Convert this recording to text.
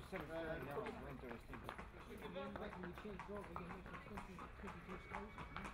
7:30 now, it's interesting. When we change dog, we can make it 22 stories.